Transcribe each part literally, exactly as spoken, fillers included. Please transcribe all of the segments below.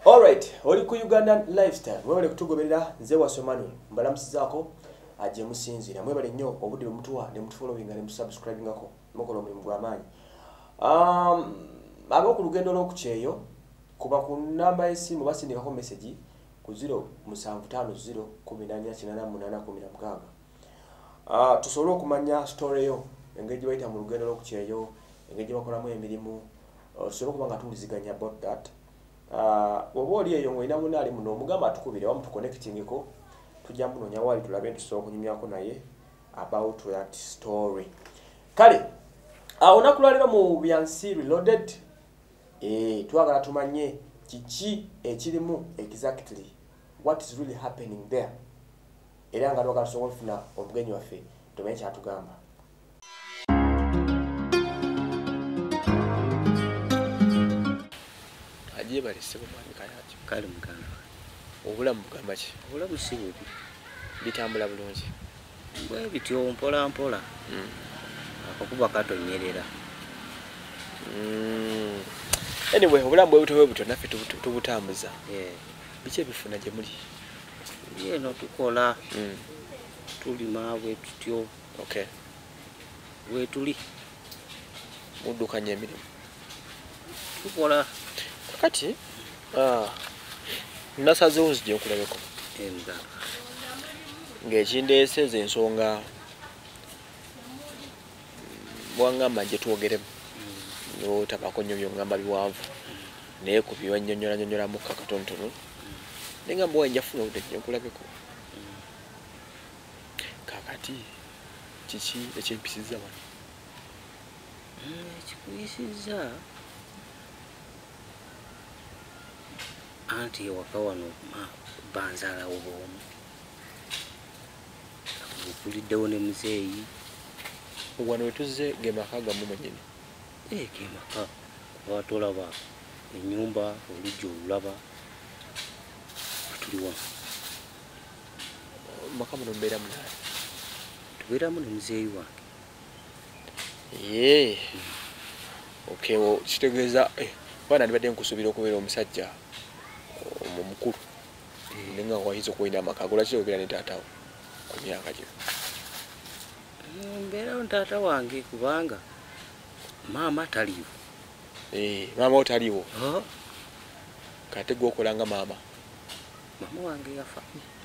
Alright, oli ku Ugandan lifestyle. Mwebale kutugoberera nze wasomani. Mbalamusizako aje musinzira. Mwebale nnyo obudde mutuwa ne mutufollowing ne musubscribing ngako. Mukola omulimu gw'amaanyi. Um, abo ku lugendo lw'okukyeyo kuba ku namba y'essimu basindikako message ku zero seven five zero one nine eight nine eight one six. Ah, tusobola okumanya story yo engeri bayita mu lugendo lw'okukyeyo, engeri bakolamu emirimu. Tusobola okuba nga tuwuliziganya about that. Uh, waboli eyo ngoina munali muno omugamba atukubire wamu tuconnectingeko tujja munonya wali tulabe tusobola kunyumyako naye about that story. Kale awo nakulalira mu BYANSI Reloaded eh twagala tumanye kiki ekirimu exactly what is really happening there. Era nga twagala tusobola kufuna omugenyi waffe tumenye kyatugamba. Aje bali sebo mwami kayacho kale muganda obulamu bugamba ki obulamu si bubi bitambula bulungi bwe bityo mpola mpola mm. Akakuba katonyerera mm. Anyway obulamu bwe butowe buto naffe tubutambuza yeah. Biche bifuna gye muli ye no tukola mm. Tulima bwe tutyo okay bwe tuli mudukanye emirimu tukola kati ah nasaze uzije okulabeko emga ng'ekindeeseze ensonga bwangamba gye twogeremu no tabako nnyo byongamba biwanvu naye ku biwannyonnyola nnyonnyola mukka katonotono nenga mbwa njafuna obudde nnyo okulabeko kakati kiki ekyempisiza wano ekikuyisiza anti ewaka wano banzaalawo bwomu okuliddewo ne muzeeyi wano wetuze ge maka gamu mwennyini eh ge maka kuba tolaba ennyumba olujja olulaba tuli wano maka muno mbeera munaani tubeeramu ne muzeeyi wange ye okay wo kitegeeza eh bwana ndibadde nkusuubira okubeera omusajja omukulu nenga wahizo kuina makagola kyo bila ne taatawo ku myaka gyo mbeera ntaata wange kubanga maama taliwo eh maama otaliwo oh kate gwokolanga maama maama wange yafa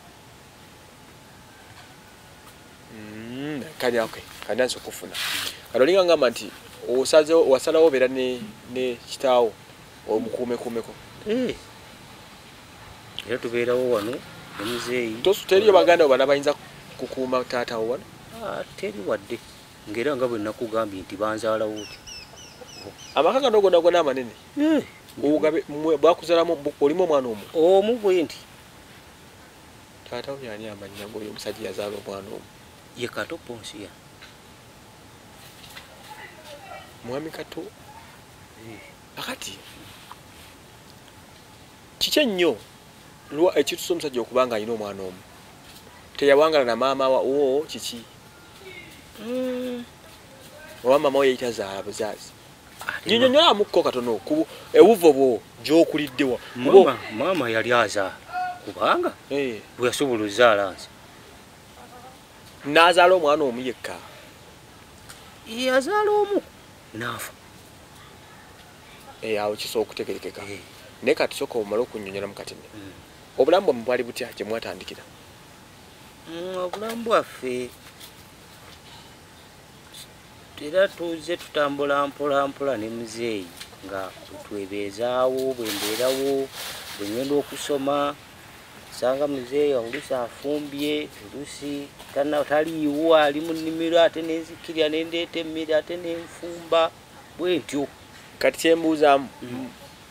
mm kali okay kandi anso kufuna kalolinga ngamba nti osaze wasalawo bera ne ne kitaawo omukuume kumeko eh era tubeerawo wano omuzeeyi tosuteriyo baganda bana bayinza kukuuma taatawo wano ah teri wadde ngera nga bwe nakugambye nti banzaalawo ti amaka gano gonna gonna amanene eh obugabe bakuzalamu olimo omwana omu omu bwe nti taatawo yani amanya ngoyo omusajja yazaala omwana omu ye Kato Ponsia mwami Kato eh akati kiki ennyo lwa ekitu omusajja okubanga alina omwana omu teyawangala na maama wa oo kiki mm oba maama we yayita zaala buzazi nnyonnyola mukko katono ku ewuvo bwo gy'okuliddewa mama mama yali azaala kubanga eh bwe yasobola ozaala nze n'azaala omwana omu yekka yazaala omu naafa eh awo kisobola okutegerekeka eh ne kati soko omala okunnyonnyola mu katini mm. Obulamu bwe bwali butya gye mwatandikira mm, obulamu bwaffe era tuze tutambula mpola mpola ne muzeeyi nga twebeezaawo bwembeerawo bwengenda okusoma sanga muzeeyi oluusi afumbye oluusi taliiwo ali mu nnimiro ate nenzikirya nendeeta emmere ate nenfumba bwe ntyo kati kyembuuzaamu mm.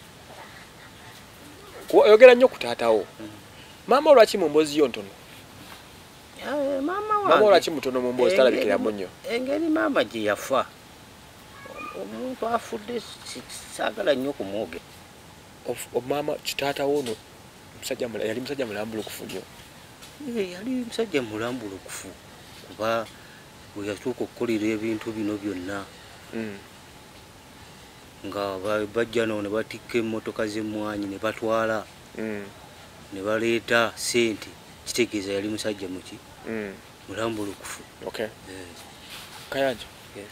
Oyogera nnyo ku taatawo mm. Maama olwaki mu mboozi yo ntono eh maama wange maama olwaki mutono mu mboozi talabikiramu nnyo engeri maama gye yafa omuntu afudde saagala nnyo kumwoge maama kitaatawo ono musajja mulala yali musajja mulambulukufu nnyo eh yali musajja mulambulukufu kuba bwe yatuuka okukolera ebintu bino byonna mm. nga bajja no ne batikka emmotoka z'emmwanyi ne batwala mm. ne baleeta sente kitegeeza yali musajja muki mm. mulambulukufu. Okay. Yes. Kayanja. Yes.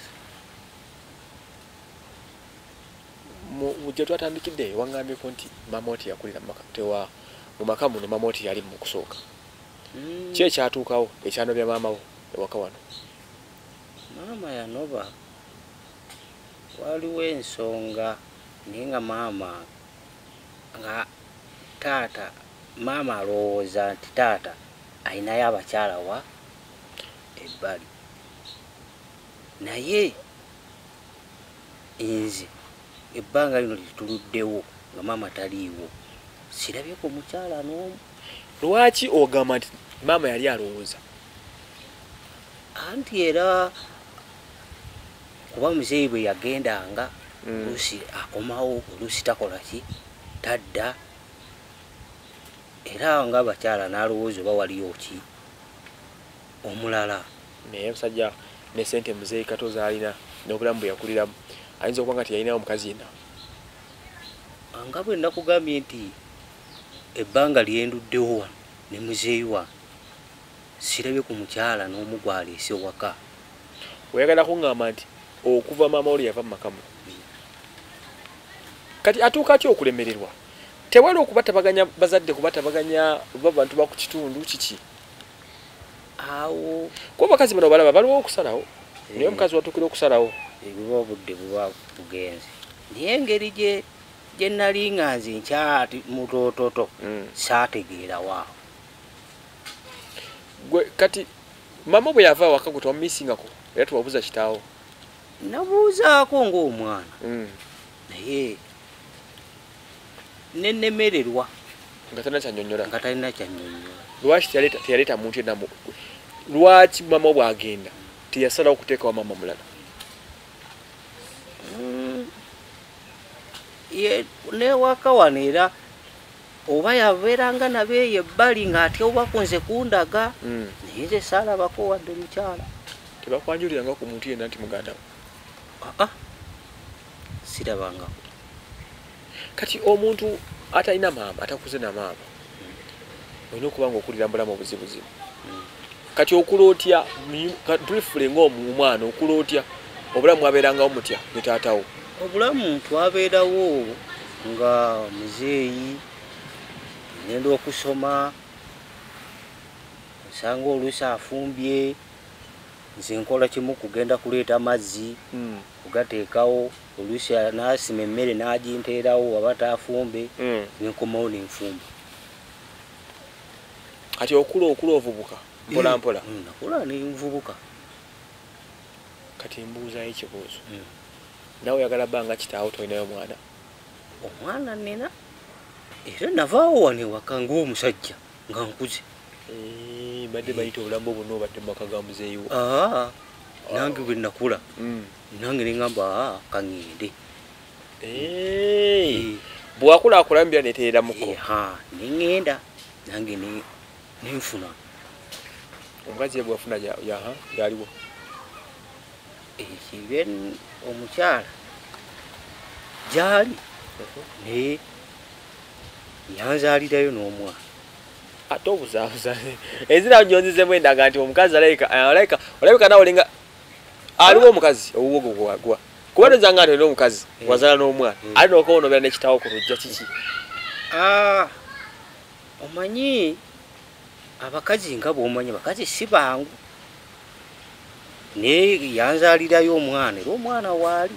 Mu gye twatandikidde wangambyeko nti mama oti yakulira mu maka tewa mu maka muno mama oti yali mu kusooka. Mm. Ki ekyatuukawo ekyanobya maama wo ewaka wano? Maama yanoba waliwo ensonga naye nga maama nga taata maama alowooza nti taata ayinayo abakyala wa ebbali, naye nze ebbanga lino lituluddewo nga maama taliiwo sirabyeko mukyala n'omu. Lwaki ogamba nti maama yali alowooza? Anti era kuba muzeeyi bwe yagendanga mm. oluusi akomawo oluusi takola ki tadda, era nga abakyala n'alowooza oba waliyo ki omulala. Naye musajja ne sente muzeeyi kato zaalina n'obulamu bwe yakuliramu ayinza okuba nga teyalinawo mukazi yenna. Nga bwe nakugambye nti ebbanga lyenduddewo wano ne muzeeyi wange sirabye ku mukyala n'omu gwaleese waka. Oyagala kuŋŋamba nti okuva maama oli yava mu makamu kati atuuka atya okulemererwa? Tewali okubatabaganya bazadde kubatabaganya babantu baku kitundu kiki? Awo kuba bakazi bano balaba baliwo okusalawo naye omukazi watuukira okusalawo ebiba obudde buba bugenze. Naye engeri gye gye nali nga nze nkyati mutoototo mm. saategeera waawo. Gwe kati mama bwe yava waka gwe twamumisingako era tuwabuuza kitaawo? Nabuuzaako ng'omwana mm. naye nennemererwa nga talina kyannyonnyola. nga talina kyannyonnyola. Lwaki teyaleeta muntu yenna? Lwaki mama bw'agenda teyasalawo okuteekawo mama mulala? mm. Newaka wano era oba yabeeranga nabeeyo ebbali ng'atya obako nze kundaga mm. naye nze saalabako wadde mukyala. Tebakwanjuliranga ku muntu yenna nti mugandawo? Aa sirabangako. Kati omuntu atalina maama atakuze na maama olina okuba nga okulira mbulamu obuzibuzibu. Kati okula otya briefly ng'omwana okula otya obulamu abeerangawo mutya ne taatawo? Obulamu twabeerawo nga muzeeyi ngenda okusoma nsanga oluusi afumbye nze nkola kimu kugenda kuleeta mazzi mm. kugateekawo oluusi n'asima emmere n'aginteerawo waba taafumbe mm. nenkomawo nenfumba. Kati okula okula ovubuka mpola mpola? mm. nakula nenvubuka. Kati mbuuzayo ekibuuzo mm. nawe oyagala bbanga kitaawo tolinayo mwana? Omwana nina era navaawo wano ewaka ng'omusajja nga nkuze. Eh, badde bayita obulamu buno obadde mu maka ga muzeeyi wo? Aa nange bwe nakula mm. nange nengamba kaŋŋende. Eh, bwakula akulambira neteera muko? Ha neŋŋenda nange nenfuna. Omukazi ye bwafuna yaha yaliwo? Ekibe omukyala gyali naye yanzaalirayo n'omwana. Ate obuzaabuza enzira gyonzizemu endaga nti omukazi alayika alayika olabika nawe olinga aliwo omukazi obuwogo gwagwa kuba ndoza nga nti omukazi wazaala n'omwana alina okwonobera n'ekitaawo ku lujja kiki? Omanyi abakazi nga bw'omanyi bakazi si bangu naye yanzaalirayo omwana era omwana waali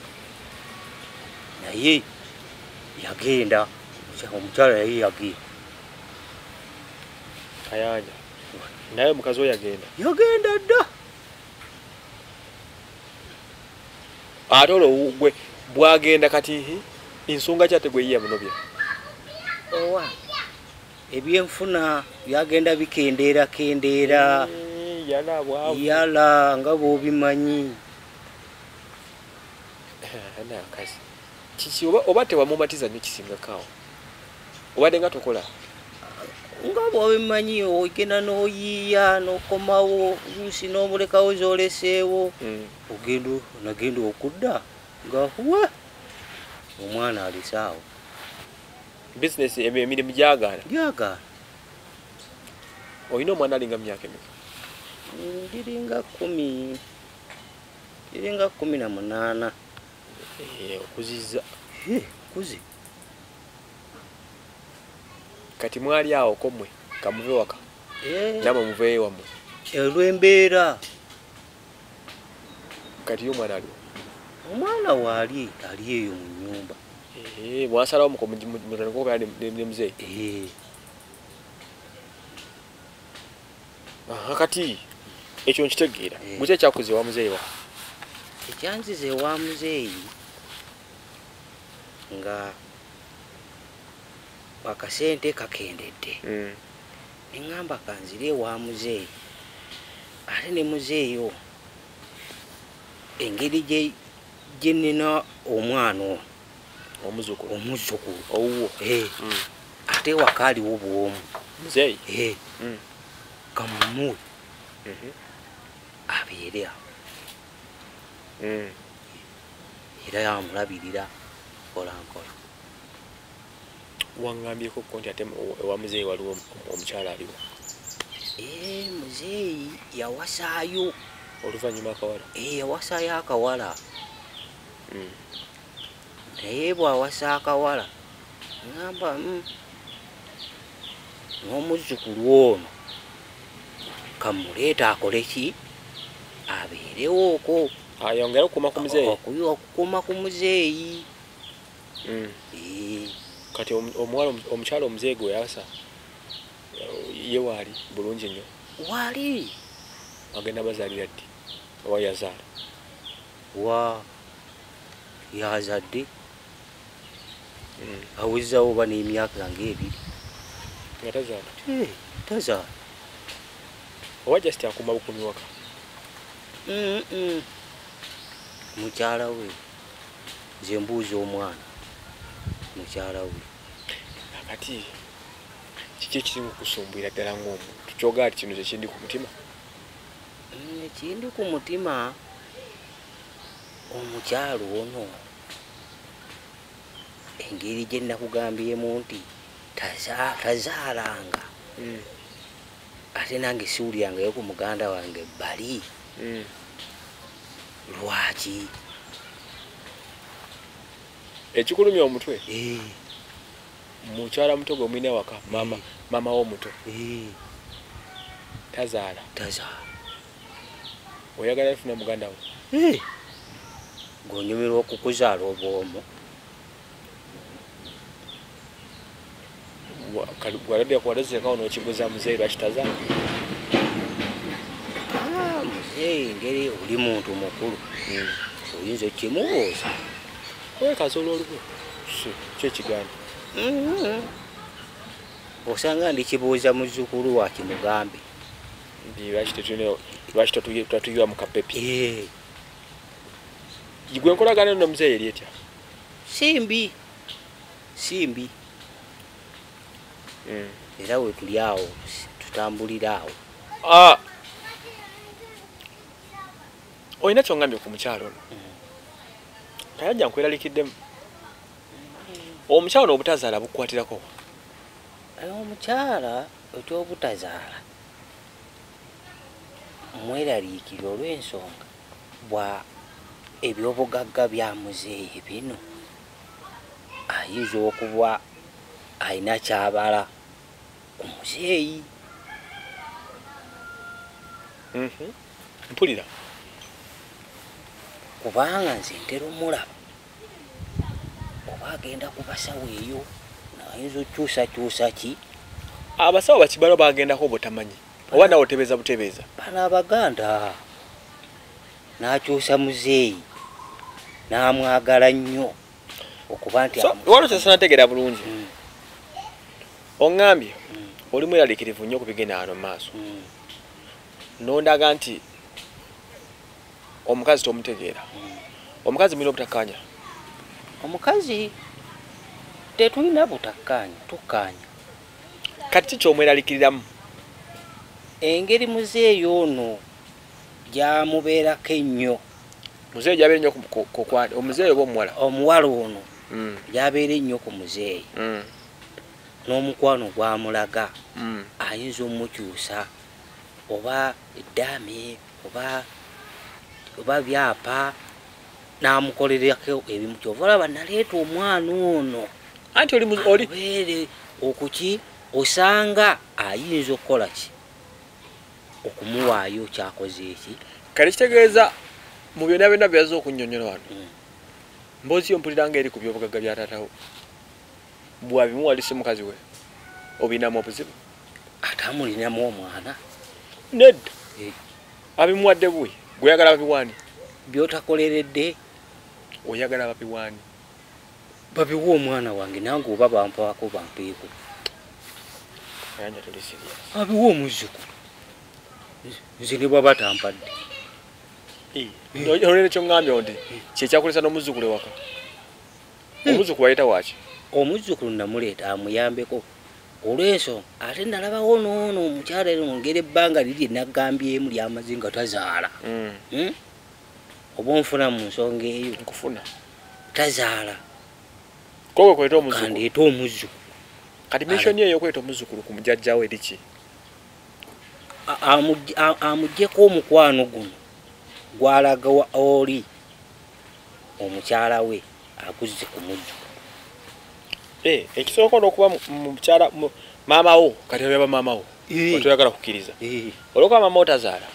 naye yagenda omukyala naye yagenda. Kayanja naye mukazi we yagenda? Yagenda dda. Ate olwo gwe bwagenda kati ensonga kyate gwe yiya munobya? Owa ebyenfuna byagenda bikendeera kendeera. Yala bwavu yala nga bw'obimanyi. ana akazi kiki oba oba tewamumatiza n'ekisingakaawo obadde nga tokola? Nga bw'obimanyi ogenda n'oyiiya n'okomawo oluusi n'omulekawo z'oleseewo ogenda nagenda okudda nga we omwana alisaawo. business emirimu gyagaana gyagaana. olina omwana alinga mu myaka emeka? Ndiringa kumi ndiringa kumi na munaana. Okuzizza kuzi kati mwali awo ko mmwe kamuve waka namwe muveeyo wammwe olw'embeera. kati yo omwana aliwo? Omwana waali ali eyo mu nnyumba. mwasalawo mutanikobeera ne muzeeyi? Kati ekyo nkitegeera. Muki ekyakuze wa muzeeyi wa? Ekyanzize wa muzeeyi nga akasente kakendedde. Neŋŋamba kanzire wa muzeeyi. Ate ne muzeeyi o engeri gye nnina omwana ono omuzukulu omuzukulu owuwo ate waka aliwo bwomu muzeeyi kamumuwe abeere awo era yamulabirira mpola mpola. Waŋŋambyeko ko nti ate ewa muzeeyi waliwo omukyala aliwo? Muzeeyi yawasaayo oluvannyuma akawala? Yawasaayo akawala. Naye bw'awasa akawala ŋŋamba n'omuzzukulu ono kamuleeta akole ki abeerewo okwo. Ayongera okukuma ku muzeeyi? Okukuma ku muzeeyi. Kati omuwala omukyala omuzeeyi gwe yawasa ye waali bulungi nnyo? Waali agenda bazaalira ddi oba yazaala? wa yazadde awezzawo oba n'emyaka ng'ebiri nga tazaala? tazaala. oba just akuma bukumi waka? mukyala we nze mbuuza omwana mukyala we. Kati kiki ekirimu okusumbwira ddala ng'omuntu kyogaa ti kino kyekindi ku mutima? Ekindi ku mutima omukyalo ono engeri gye nakugambyemu nti tazaalanga ate nange siwulyangayo ku muganda wange bali. Lwaki? Ekikulumya omutwe mukyala muto gwe mwine waka mama mama w'omuto tazaala? Tazaala. Oyagala yafuna muganda we? Ng'onyumirwa okukuzaala obwomu. Gwaladde kuwalazirekawo n'okiguza muzeeyi lwaki tazaala? Muzeeyi ngeri oli muntu mukulu oyinza okimubuuza. Wekazola olubu kyo ekiganda. Osanga ndikibuuza muzzukulu wa kimugambe lwaki tatuyiwa mu kapepi. Gwe enkolagana eno muzeeyi eri etya? Simbi simbi. Era we tuli awo tutambulira awo. Olina kyongambye ku mukyalo ono? Kayajja nkweraalikiddemu. Omukyalo obutazaala bukukwatirako? Omukyala eky'obutazaala mweraliikirira olw'ensonga bwa ebyobugagga bya muzeeyi bino ayinza okuba alina kyabala ku muzeeyi. Mpulira. Kubanga nze ntera omulaba oba agenda ku basawo eyo nayinza okyusakyusa ki. Abasawo bakibalo bagendako obutamanyi oba nawe otebeeza butebeeza? Bano Abaganda n'akyusa muzeeyi n'amwagala nnyo okuba nti waliwo kyesanategeera bulungi. Oŋŋambye oli mweraliikirivu nnyo ku bigenda wano mu maaso nondaga nti omukazi tomutegeera. Omukazi mulina obutakkaanya? Omukazi tetulina butakkaanya, tukkaanya. Kati kyomweraliikiriramu? Engeri muzeeyi ono gyamubeerako ennyo. Muzeeyi gyabeera ennyo omuzeeyi oba omuwala? Omuwala ono gyabeera ennyo ku muzeeyi. n'omukwano gwamulaga mm. ayinza omukyusa oba eddaame oba oba byapa n'amukolerako ebimu kyova olaba naleeta omwana ono anti oli oli abeere okuki osanga ayinza okukola ki okumuwaayo kyakoze eki kale kitegeeza mu byonna byonna byaza okunnyonnyola wano mm. mboozi yo mpuliranga eri ku byobugagga bya taatawo bwabimuwalise mukazi we obinamu obuzibu atamulinamu omwana nedda eh. abimuwadde bwe gweyagala babiwaani byotakoleredde oyagala babiwaani babiwa omwana wange nange oba bampaako bampeeko ayanja tuli serious abiwa omuzzukulu nze ne bwaba tampadde olwera ekyo ŋŋambye nti kyekyakulesa n'omuzzukulu ewaka omuzzukulu ayita waaki omuzzukulu namuleeta amuyambeko olw'ensonga ate nalabawo noono omukyala ngeri ebbanga liri nagambyemu lyamaze nga tazaala oba onfuna mu nsonga eyo nkufuna tazaala kowe kweta omuzzukulu kandeeta omuzzukulu kati mishoni eyo okweta omuzzukulu ku mujjajjawo eri ki amuggyeko omukwano guno gwalaga oli omukyala we aguzze ku muzzukulu ekisooka olwokuba mukyala maama wo kati yaba maama wo otoyagala kukkiriza olwokuba maama wo tazaala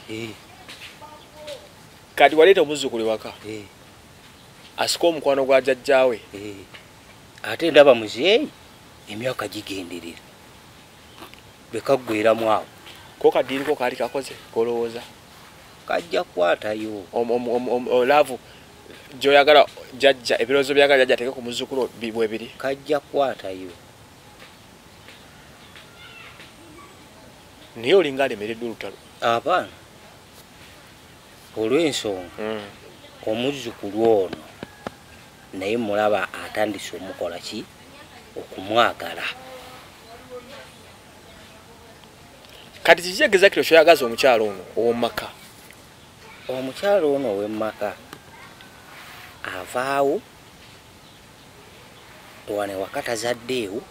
kati waleeta omuzzukulu ewaka asika omukwano gwa jjajjaawe ate ndaba muzeeyi emyaka gigenderera bekaggweramu awo ko kadiiriko kaali kakoze kolowooza kajja kukwatayo olaavu gyoyagala jjajja ebirowoozo byagala jjajja ateke ku muzzukulu bwe biri kajja kukwatayo naye olinga alemeredde olutalo abaana olw'ensonga omuzzukulu ono naye mulaba atandise omukola ki okumwagala kati kiki egezakiro kyoyagaza omukyalo ono ow'omumaka omukyalo ono ow'emmaka avaawo wane waka tazaddeewo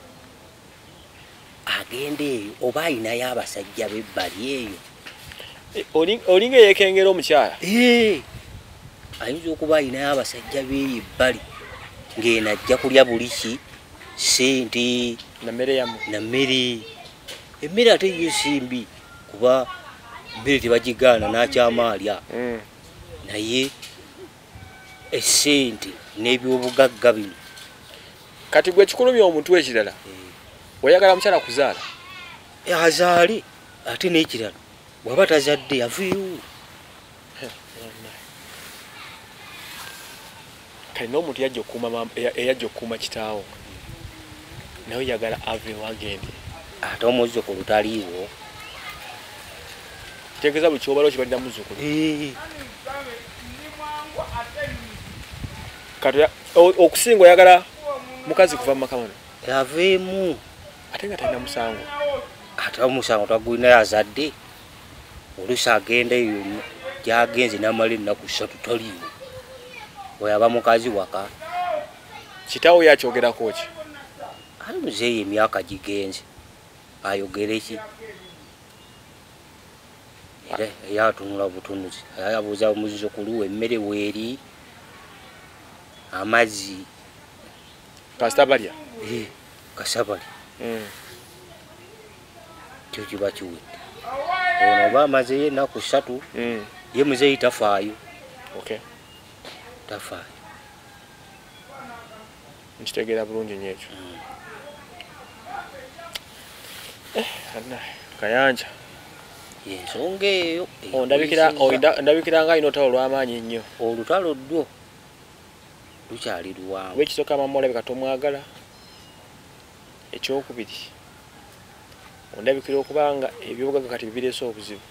agenda eyo oba ayinayo abasajja b'ebbali eyo olinga eyeekengera omukyala ayinza okuba ayinayo abasajja b'eyo ebbali ng'eno ajja kulya buli ki sente nammere yamu nammere emmere ate yo simbi kuba mmere tebagigaana n'akyamaalya naye esente n'ebyobugagga bino kati gwe kikulumya omuntu ekirala oyagala mukyala kuzaala azaale ate n'ekirala bw'aba tazadde aveewo kali n'omuntu eyajja okukuuma kitaawo naye oyagala aveewo agende ate omuzzukulu taliiwo kitegeeza buli kyobala okibalira muzzukulu kati okusinga oyagala mukazi kuva mu maka wano aveemu ate nga talina musango ate omusango tagulinayo azadde oluusi agenda eyo gyagenze n'amala ennaku ssatu taliiwo oyaba mukazi waka kitaawo yakyogerako ki ali muzeeyo emyaka gigenze ayogere ki era eyatunula butunuzi ayabuuza omuzzukulu emmere weeri amazzi kasita balya kasabali kyo kiba kiwedde ono oba amazeyo ennaku ssatu ye muzeeyi tafaayo tafaayo nkitegeera bulungi nnyo ekyo kayanja ensonga eyo ondabikira nga alina olutalo olw'amaanyi ennyo olutalo ddwo lukyali luwanvu wekisooka mama olabika tomwagala ekyokubiri ondabikira okuba nga ebyobugagga kati bibireese obuzibu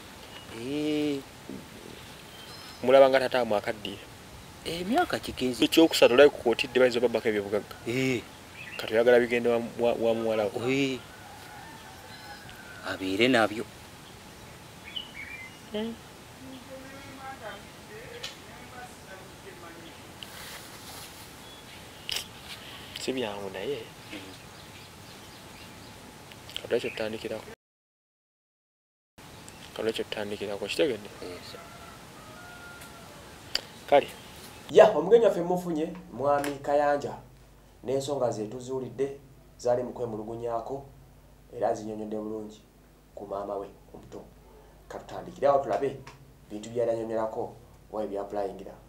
mulaba nga taata mwakaddiye emyaka kigenzi ekyokusatu olabi kukootidde bayinza obabbako ebyobugagga kati oyagala bigende wa muwalawo abeere nabyo si byangu naye Kalekyo tutandikirako. Kalekyo tutandikirako kitegedde. Kale. Ya omugenyi waffe mufunye mwami Kayanja n'ensonga ze tuzuulidde zaali mu kwemulugunyaako era zinyonyodde bulungi ku maama we omuto. Katutandikirawo tulabe bintu by'alanyonyerako wa ebyapulayingira.